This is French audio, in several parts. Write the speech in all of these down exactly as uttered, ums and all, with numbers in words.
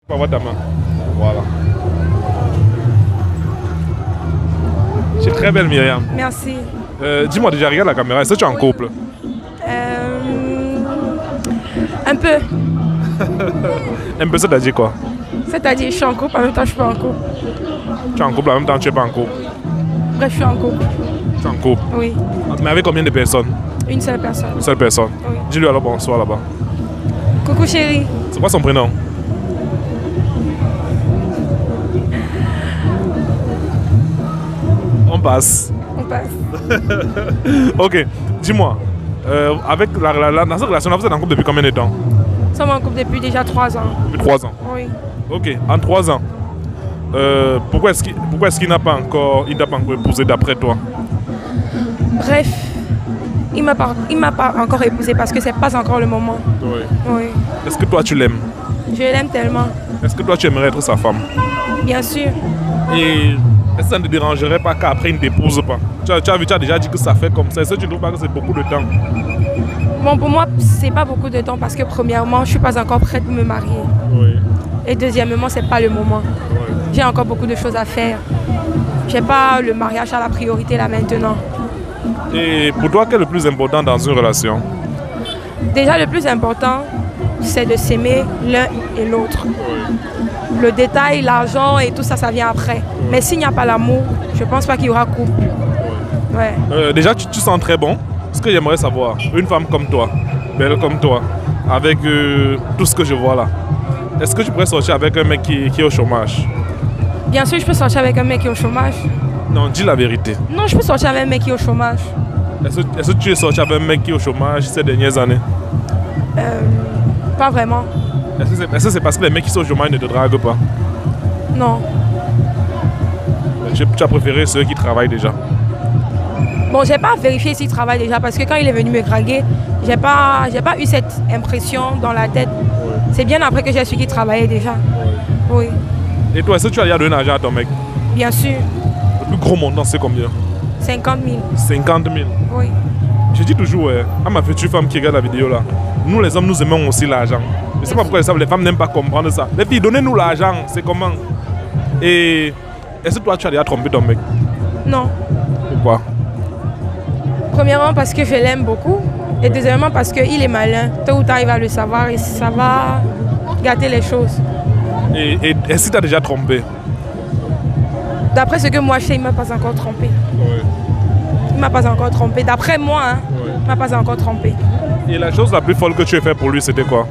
peux avoir ta main. Voilà. Tu es très belle, Myriam. Merci. Euh, Dis-moi déjà, regarde la caméra, est-ce que tu es en couple? Euh, un peu. Un peu, ça t'a dit quoi? C'est-à-dire, je suis en couple, en même temps, je suis pas en couple. Tu es en couple, en même temps, tu n'es pas en couple. Bref, je suis en couple. Tu es en couple? Oui. Mais avec combien de personnes? Une seule personne. Une seule personne? Oui. Dis-lui alors bonsoir là-bas. Coucou chérie. C'est quoi son prénom? On passe. On passe. Ok, dis-moi, euh, avec la, la, la, dans cette relation-là, vous êtes en couple depuis combien de temps? Nous sommes en couple depuis déjà trois ans. Depuis trois ans. Oui. Ok, en trois ans. Euh, pourquoi est-ce qu'il pourquoi est-ce qu'il n'a pas encore, il n'a pas encore épousé d'après toi? Bref, il m'a pas, il m'a pas encore épousé parce que c'est pas encore le moment. Oui. Oui. Est-ce que toi tu l'aimes? Je l'aime tellement. Est-ce que toi tu aimerais être sa femme? Bien sûr. Et est-ce que ça ne te dérangerait pas qu'après il ne t'épouse pas? Tu as, tu, as, tu as déjà dit que ça fait comme ça. Est-ce que tu ne trouves pas que c'est beaucoup de temps? Bon, pour moi, c'est pas beaucoup de temps parce que premièrement, je suis pas encore prête pour me marier. Oui. Et deuxièmement, c'est pas le moment. Oui. J'ai encore beaucoup de choses à faire. J'ai pas le mariage à la priorité là maintenant. Et pour toi, quel est le plus important dans une relation? Déjà, le plus important, c'est de s'aimer l'un et l'autre. Oui. Le détail, l'argent et tout ça, ça vient après. Mais s'il n'y a pas l'amour, je pense pas qu'il y aura couple. Oui. Ouais. Euh, déjà, tu, tu sens très bon. Ce que j'aimerais savoir, une femme comme toi, belle comme toi, avec euh, tout ce que je vois là, est-ce que tu pourrais sortir avec un mec qui, qui est au chômage? Bien sûr, je peux sortir avec un mec qui est au chômage. Non, dis la vérité. Non, je peux sortir avec un mec qui est au chômage. Est-ce que, est-ce que tu es sorti avec un mec qui est au chômage ces dernières années? Euh, pas vraiment. Est-ce que c'est, est-ce que c'est parce que les mecs qui sont au chômage ne te draguent pas? Non. Tu, tu as préféré ceux qui travaillent déjà? Bon, j'ai pas vérifié s'il travaille déjà parce que quand il est venu me draguer, j'ai pas, j'ai pas eu cette impression dans la tête. Oui. C'est bien après que j'ai su qu'il travaillait déjà. Oui. Et toi, est-ce que tu as déjà donné l'argent à ton mec? Bien sûr. Le plus gros montant, c'est combien? cinquante mille. cinquante mille. Oui. Je dis toujours, ouais, à ma future femme qui regarde la vidéo là, nous les hommes, nous aimons aussi l'argent. Je ne sais pas pourquoi les femmes n'aiment pas comprendre ça. Les filles, donnez-nous l'argent, c'est comment? Et est-ce que toi, tu as déjà trompé ton mec? Non. Pourquoi? Premièrement parce que je l'aime beaucoup. Et deuxièmement parce qu'il est malin. Tôt ou tard, il va le savoir et ça va gâter les choses. Et, et est-ce que tu as déjà trompé? D'après ce que moi je sais, il ne m'a pas encore trompé. Oui. Il ne m'a pas encore trompé. D'après moi, hein, Oui. il ne m'a pas encore trompé. Et la chose la plus folle que tu as fait pour lui, c'était quoi?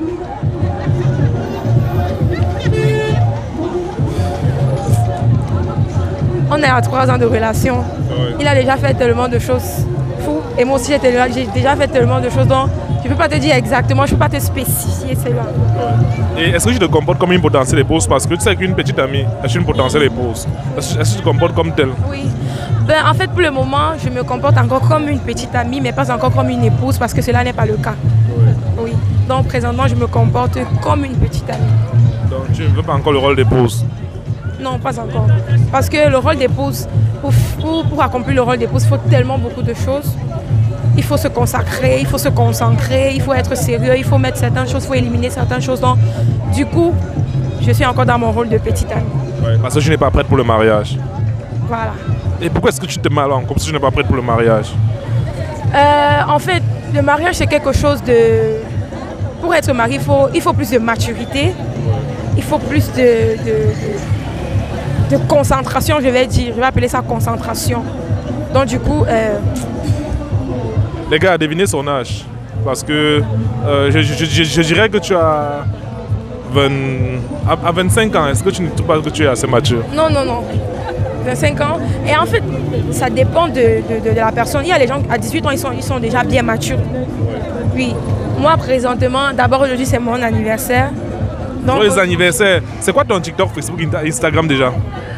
On est à trois ans de relation. Oui. Il a déjà fait tellement de choses fous. Et moi aussi, j'ai déjà fait tellement de choses dont je ne peux pas te dire exactement, je ne peux pas te spécifier cela. Et est-ce que tu te comportes comme une potentielle épouse? Parce que tu sais qu'une petite amie est une potentielle épouse. Est-ce est-ce que tu te comportes comme telle? Oui. Ben, en fait, pour le moment, je me comporte encore comme une petite amie, mais pas encore comme une épouse, parce que cela n'est pas le cas. Oui. Oui. Donc, présentement, je me comporte comme une petite amie. Donc tu ne veux pas encore le rôle d'épouse? Non, pas encore. Parce que le rôle d'épouse, pour, pour, pour accomplir le rôle d'épouse, il faut tellement beaucoup de choses. Il faut se consacrer, il faut se concentrer, il faut être sérieux, il faut mettre certaines choses, il faut éliminer certaines choses. Donc, du coup, je suis encore dans mon rôle de petite amie. Oui. Parce que je n'ai pas prête pour le mariage. Voilà. Et pourquoi est-ce que tu te mets alors comme si je n'es pas prête pour le mariage? Euh, en fait, le mariage, c'est quelque chose de... Pour être marié, il faut, il faut plus de maturité. Il faut plus de, de, de, de concentration, je vais dire. Je vais appeler ça concentration. Donc, du coup... Euh... Les gars, devinez son âge. Parce que euh, je, je, je, je dirais que tu as... vingt... À, à vingt-cinq ans, est-ce que tu ne trouves pas que tu es assez mature? Non, non, non. vingt-cinq ans. Et en fait, ça dépend de, de, de la personne. Il y a les gens à dix-huit ans, ils sont, ils sont déjà bien matures. Oui. Moi, présentement, d'abord aujourd'hui, c'est mon anniversaire. Donc, Joyeux anniversaire. C'est quoi ton TikTok, Facebook, Instagram déjà?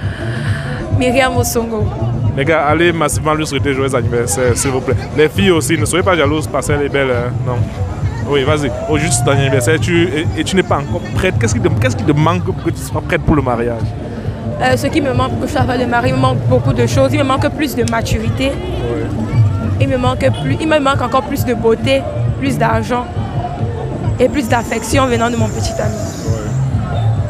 Myriam Osongo. Les gars, allez massivement lui souhaiter joyeux anniversaire, s'il vous plaît. Les filles aussi, ne soyez pas jalouses parce qu'elle est belle. Hein? Non. Oui, vas-y. Au juste ton anniversaire, tu, et, et tu n'es pas encore prête. Qu'est-ce qui, qu'est-ce qui te manque pour que tu sois prête pour le mariage? Euh, ce qui me manque pour que je sois le mari, il me manque beaucoup de choses. Il me manque plus de maturité. Oui. Il me manque plus, il me manque encore plus de beauté, plus d'argent et plus d'affection venant de mon petit ami. Oui.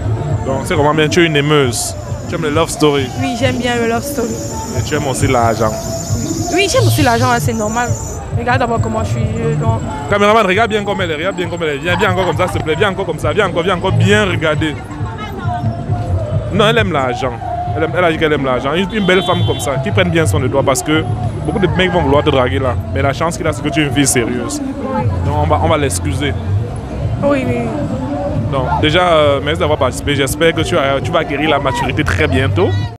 Donc c'est vraiment bien, tu es une aimeuse. Tu aimes les love story. Oui, j'aime bien le love story. Et tu aimes aussi l'argent. Oui, j'aime aussi l'argent, hein, c'est normal. Regarde d'abord comment je suis. euh, donc- Caméraman, regarde bien comme elle est, regarde bien comme elle est. Viens, viens encore comme ça, s'il te plaît. Viens encore comme ça, viens encore, viens encore bien regarder. Non, elle aime l'argent. Elle, aime- elle a dit qu'elle aime l'argent. Une, une belle femme comme ça, qui prenne bien soin de toi parce que beaucoup de mecs vont vouloir te draguer là. Mais la chance qu'il a, c'est que tu es une fille sérieuse. Oui, Donc on va, on va l'excuser. oui, oui. Donc déjà, euh, merci d'avoir participé. J'espère que tu, as- tu vas acquérir la maturité très bientôt.